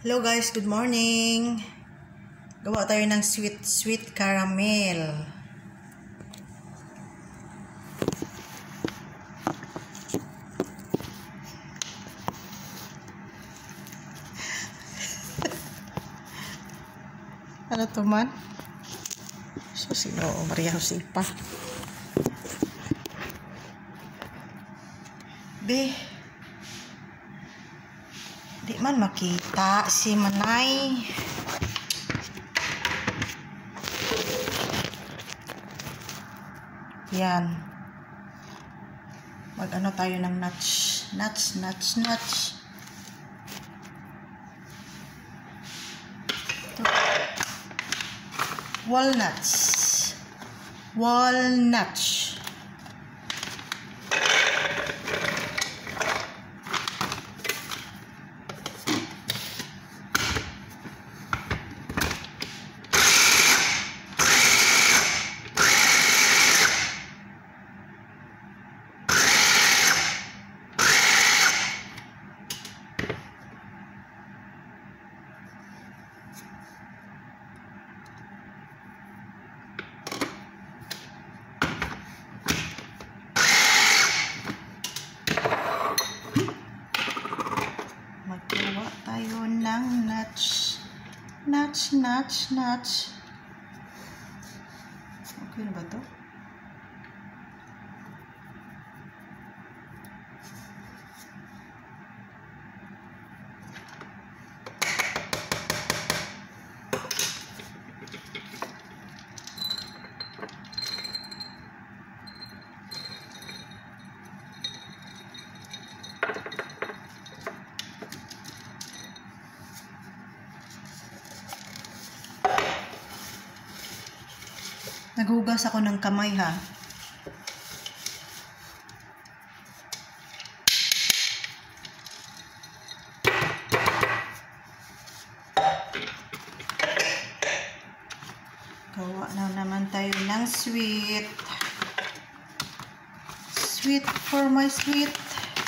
Hello guys, good morning. Gawa tayo ng sweet caramel. Ano to man? Sino Maria Jose pa. Di man makita si Manay. Yan. Mag-ano tayo ng nuts. Walnuts. Maggawa tayo ng nuts. Okay na ba to? Naghugas ako ng kamay ha. Gawa na naman tayo ng sweet. Sweet for my sweet.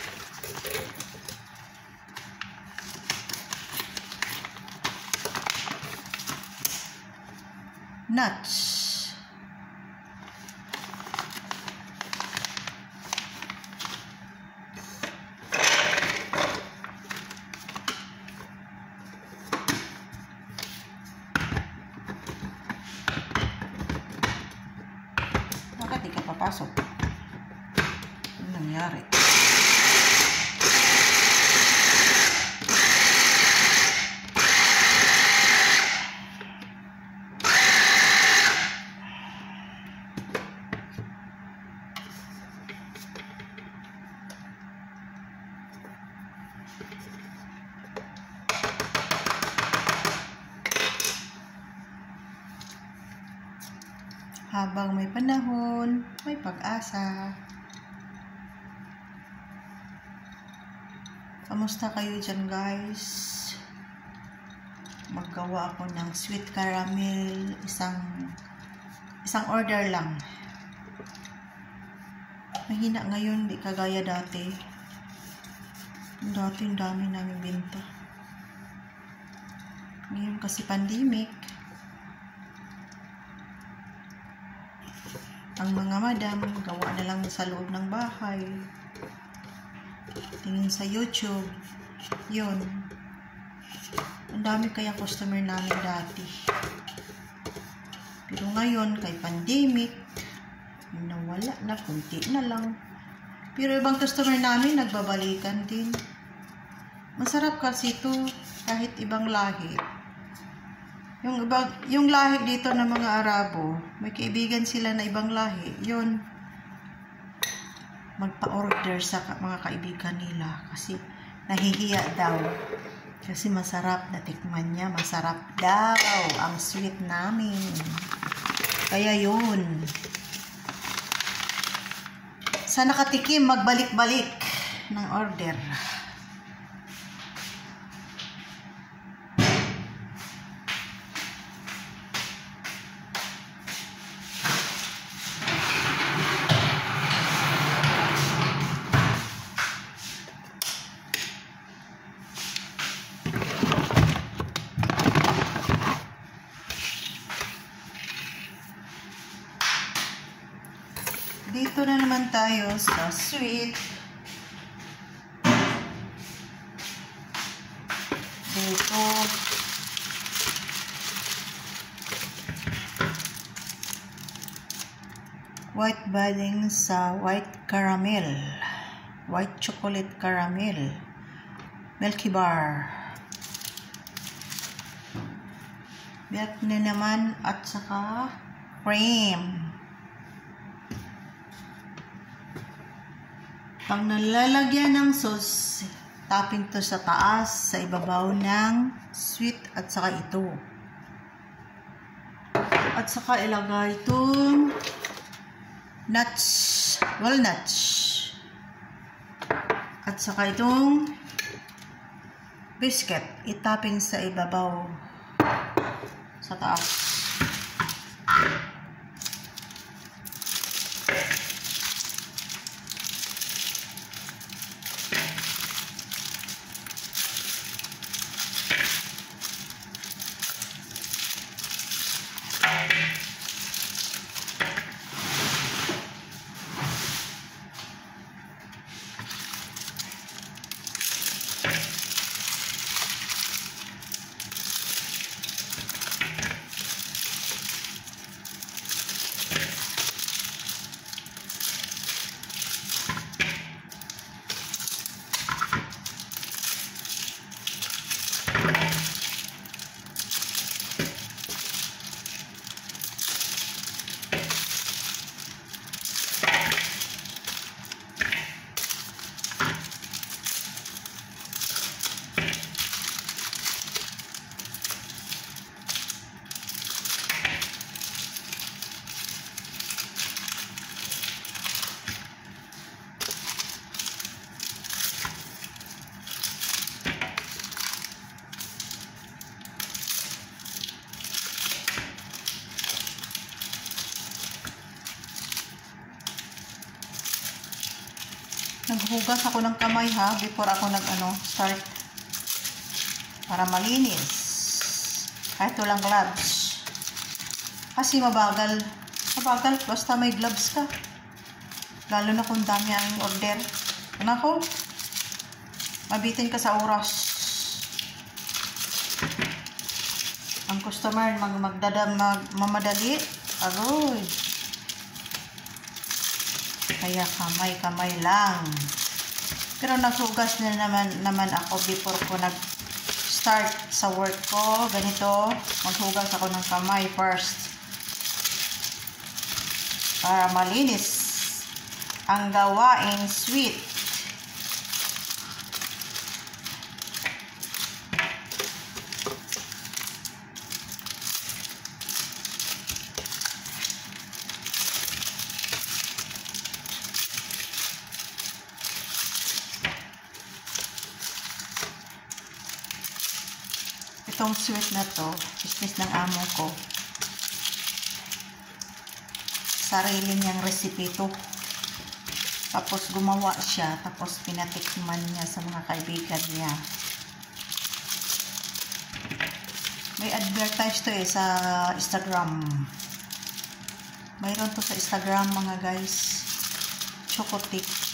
Nuts. Bakit di ka papasok? Ano nangyari? Habang may panahon, may pag-asa. Kamusta kayo dyan guys? Maggawa ako ng sweet caramel. Isang order lang. Mahina ngayon, di kagaya dati. Dati ang dami namin binta. Ngayon kasi pandemic. Ang mga madam, gawa na lang sa loob ng bahay. Tingin sa YouTube. Yun. Ang dami kaya customer namin dati. Pero ngayon, kay pandemic, nawala na, kunti na lang. Pero ibang customer namin, nagbabalikan din. Masarap kasi ito, kahit ibang lahi. Yung lahi dito ng mga Arabo, may kaibigan sila na ibang lahi, yun, magpa-order sa mga kaibigan nila kasi nahihiya daw. Kasi masarap, natikman niya, masarap daw ang sweet namin. Kaya yun. Sa nakatikim, magbalik-balik ng order. Dito na naman tayo sa sweet. Dito. White budding sa white caramel. White chocolate caramel. Milky bar. Milk na naman at saka cream. Pag nalalagyan ng sauce, topping to sa taas, sa ibabaw ng sweet at saka ito. At saka ilagay itong nuts, walnuts. At saka itong biscuit, itopping sa ibabaw, sa taas. Naghugas ako ng kamay ha, before ako start. Para malinis. Kahit walang gloves. Kasi mabagal. Mabagal, basta may gloves ka. Lalo na kung dami ang order. Nako, mabitin ka sa oras. Ang customer mamadali. Agoy. Kaya kamay lang. Pero naghugas na naman ako before ko nag-start sa work ko. Ganito, maghugas ako ng kamay first. Para malinis ang gawaing sweet. Itong sweet na to, business ng amo ko. Sarili niyang recipe to. Tapos gumawa siya, tapos pinatikman niya sa mga kaibigan niya. May advertise to sa Instagram. Mayroon to sa Instagram mga guys. Chocotic.